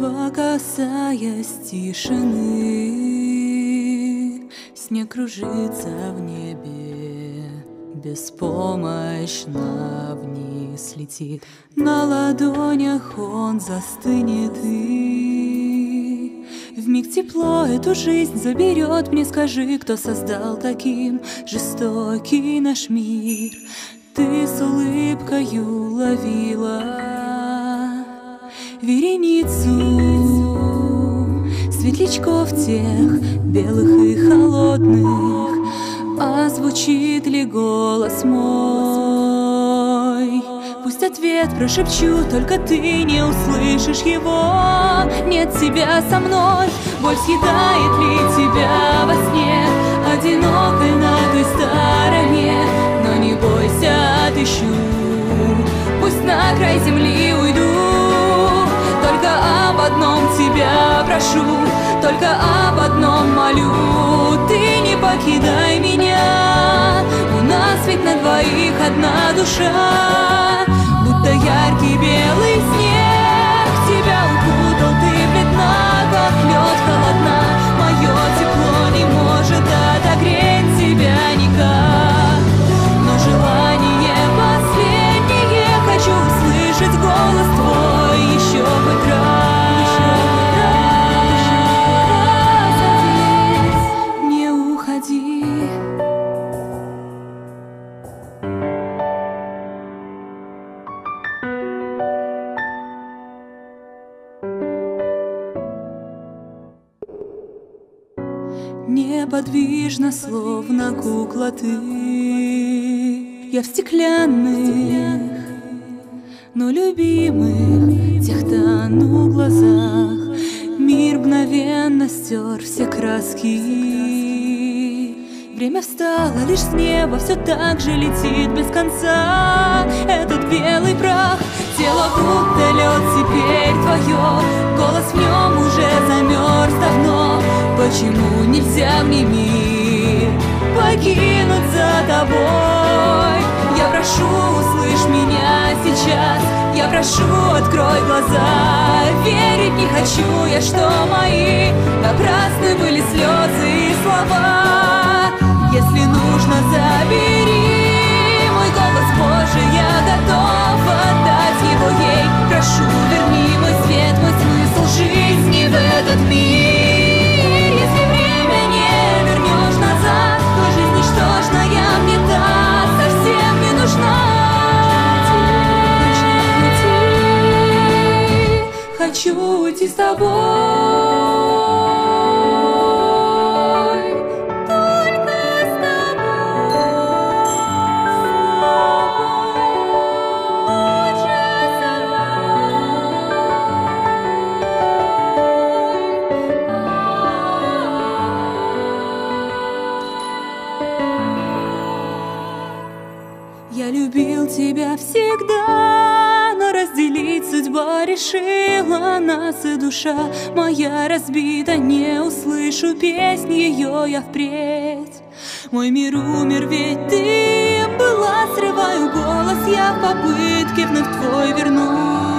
едва касаясь тишины, снег кружится в небе, беспомощно вниз летит. На ладонях он застынет и вмиг тепло эту жизнь заберет. Мне скажи, кто создал таким жестокий наш мир? Ты с улыбкою ловила вереницу светлячков тех белых и холодных. А звучит ли голос мой? Пусть ответ прошепчу, только ты не услышишь его. Нет тебя со мной, боль съедает ли тебя во сне, одинокой на той стороне? Но не бойся, отыщу, пусть на край земли уйду. Только об одном тебя прошу, только об одном молю. Ты не покидай меня, у нас ведь на двоих одна душа. Будто яркий белый снег тебя укутал, ты бледна, как лед холодна. Мое тепло не может отогреть тебя никак, но желание последнее, хочу услышать голос твой еще хоть раз. Не уходи. Неподвижно, словно кукла ты. Я в стеклянных, но любимых тех тону в глазах. Мир мгновенно стер все краски. Время встало лишь с неба, все так же летит без конца этот белый прах. Тело будто лед теперь твое, голос в нем уже замерз давно. Почему нельзя мне мир покинуть за тобой? Я прошу, услышь меня сейчас, я прошу, открой глаза. Верить не хочу я, что мои напрасны были слезы и слова. Если нужно, забери мой голос, Боже, я готов отдать его ей. Прошу, верни мой свет, мой смысл жизни в этот мир. Если время не вернешь назад, то жизнь ничтожная мне та совсем не нужна. Хочу уйти с тобой. Я любил тебя всегда, но разделить судьба решила нас, и душа моя разбита. Не услышу песнь ее я впредь. Мой мир умер, ведь ты была. Срываю голос я в попытке вновь твой вернуть.